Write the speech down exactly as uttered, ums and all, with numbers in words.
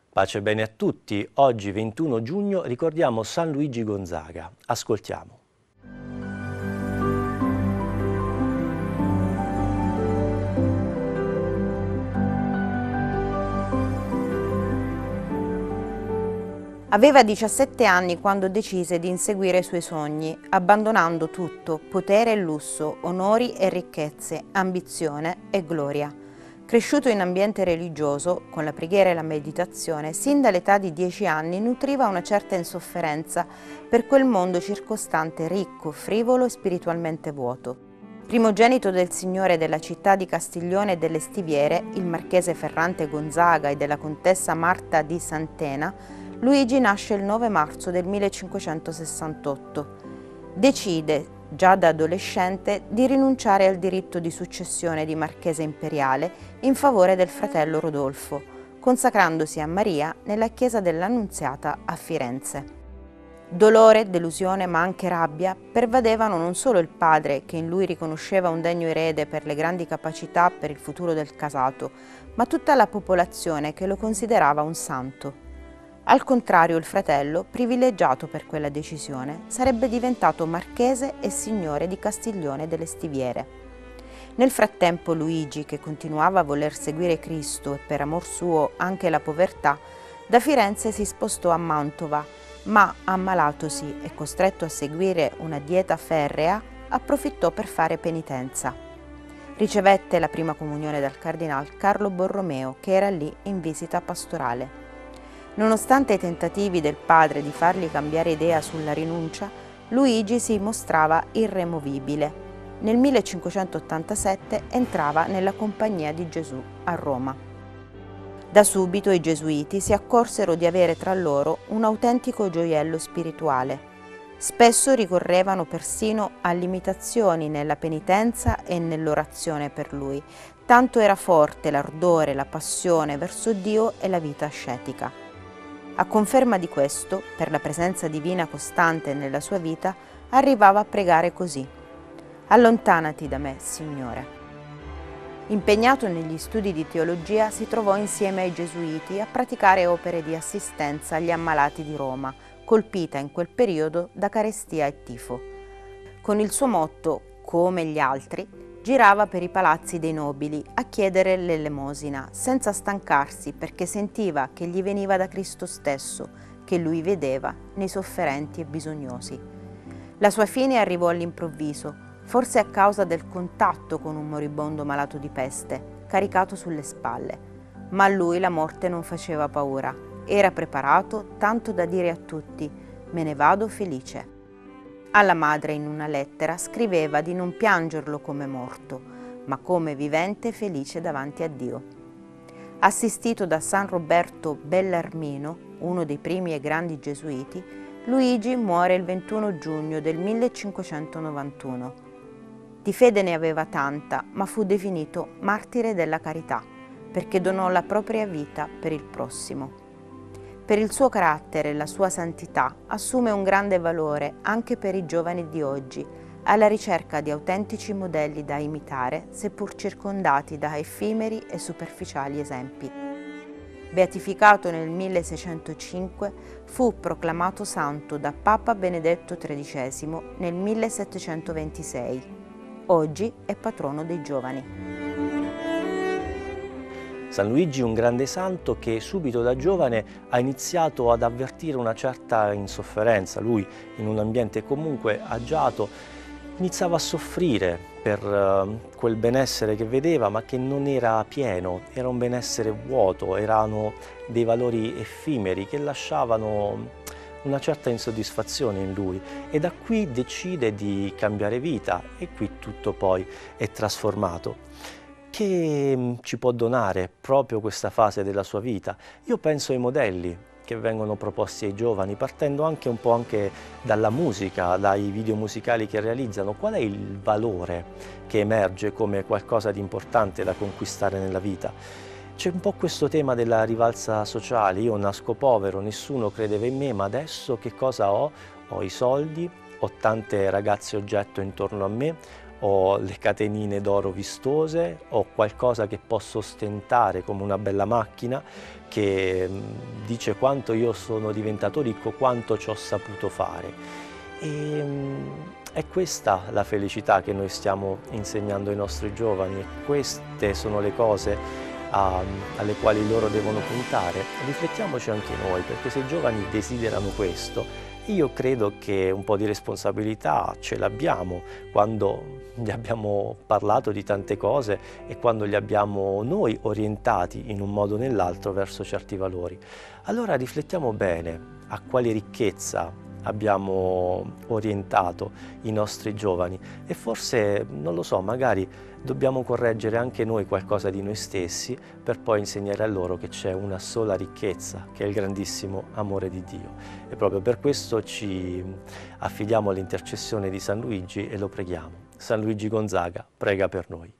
Pace e bene a tutti. Oggi, ventuno giugno, ricordiamo San Luigi Gonzaga. Ascoltiamo. Aveva diciassette anni quando decise di inseguire i suoi sogni, abbandonando tutto: potere e lusso, onori e ricchezze, ambizione e gloria. Cresciuto in ambiente religioso, con la preghiera e la meditazione, sin dall'età di dieci anni nutriva una certa insofferenza per quel mondo circostante ricco, frivolo e spiritualmente vuoto. Primogenito del signore della città di Castiglione delle Stiviere, il marchese Ferrante Gonzaga, e della contessa Marta di Santena, Luigi nasce il nove marzo del millecinquecentosessantotto. Decide, già da adolescente, di rinunciare al diritto di successione di marchese imperiale in favore del fratello Rodolfo, consacrandosi a Maria nella chiesa dell'Annunziata a Firenze. Dolore, delusione, ma anche rabbia pervadevano non solo il padre, che in lui riconosceva un degno erede per le grandi capacità per il futuro del casato, ma tutta la popolazione, che lo considerava un santo. Al contrario, il fratello, privilegiato per quella decisione, sarebbe diventato marchese e signore di Castiglione delle Stiviere. Nel frattempo Luigi, che continuava a voler seguire Cristo e per amor suo anche la povertà, da Firenze si spostò a Mantova, ma ammalatosi e costretto a seguire una dieta ferrea, approfittò per fare penitenza. Ricevette la prima comunione dal cardinal Carlo Borromeo, che era lì in visita pastorale. Nonostante i tentativi del padre di fargli cambiare idea sulla rinuncia, Luigi si mostrava irremovibile. Nel millecinquecentottantasette entrava nella Compagnia di Gesù a Roma. Da subito i gesuiti si accorsero di avere tra loro un autentico gioiello spirituale. Spesso ricorrevano persino a limitazioni nella penitenza e nell'orazione per lui, tanto era forte l'ardore, la passione verso Dio e la vita ascetica. A conferma di questo, per la presenza divina costante nella sua vita, arrivava a pregare così: «Allontanati da me, Signore». Impegnato negli studi di teologia, si trovò insieme ai gesuiti a praticare opere di assistenza agli ammalati di Roma, colpita in quel periodo da carestia e tifo. Con il suo motto «Come gli altri», girava per i palazzi dei nobili a chiedere l'elemosina, senza stancarsi, perché sentiva che gli veniva da Cristo stesso, che lui vedeva nei sofferenti e bisognosi. La sua fine arrivò all'improvviso, forse a causa del contatto con un moribondo malato di peste, caricato sulle spalle. Ma a lui la morte non faceva paura. Era preparato tanto da dire a tutti: «Me ne vado felice». Alla madre in una lettera scriveva di non piangerlo come morto, ma come vivente felice davanti a Dio. Assistito da San Roberto Bellarmino, uno dei primi e grandi gesuiti, Luigi muore il ventuno giugno del millecinquecentonovantuno. Di fede ne aveva tanta, ma fu definito martire della carità, perché donò la propria vita per il prossimo. Per il suo carattere e la sua santità assume un grande valore anche per i giovani di oggi, alla ricerca di autentici modelli da imitare, seppur circondati da effimeri e superficiali esempi. Beatificato nel milleseicentocinque, fu proclamato santo da Papa Benedetto tredicesimo nel millesettecentoventisei. Oggi è patrono dei giovani. San Luigi, un grande santo che subito da giovane ha iniziato ad avvertire una certa insofferenza. Lui, in un ambiente comunque agiato, iniziava a soffrire per uh, quel benessere che vedeva, ma che non era pieno, era un benessere vuoto, erano dei valori effimeri che lasciavano una certa insoddisfazione in lui, e da qui decide di cambiare vita, e qui tutto poi è trasformato. Che ci può donare proprio questa fase della sua vita? Io penso ai modelli che vengono proposti ai giovani, partendo anche un po' anche dalla musica, dai video musicali che realizzano. Qual è il valore che emerge come qualcosa di importante da conquistare nella vita? C'è un po' questo tema della rivalsa sociale: io nasco povero, nessuno credeva in me, ma adesso che cosa ho? Ho i soldi, ho tante ragazze oggetto intorno a me, ho le catenine d'oro vistose, ho qualcosa che posso ostentare come una bella macchina che dice quanto io sono diventato ricco, quanto ci ho saputo fare. E è questa la felicità che noi stiamo insegnando ai nostri giovani, e queste sono le cose a, alle quali loro devono puntare. Riflettiamoci anche noi, perché se i giovani desiderano questo, io credo che un po' di responsabilità ce l'abbiamo quando gli abbiamo parlato di tante cose e quando li abbiamo noi orientati in un modo o nell'altro verso certi valori. Allora riflettiamo bene a quale ricchezza abbiamo orientato i nostri giovani e forse, non lo so, magari dobbiamo correggere anche noi qualcosa di noi stessi per poi insegnare a loro che c'è una sola ricchezza, che è il grandissimo amore di Dio. E proprio per questo ci affidiamo all'intercessione di San Luigi e lo preghiamo. San Luigi Gonzaga, prega per noi.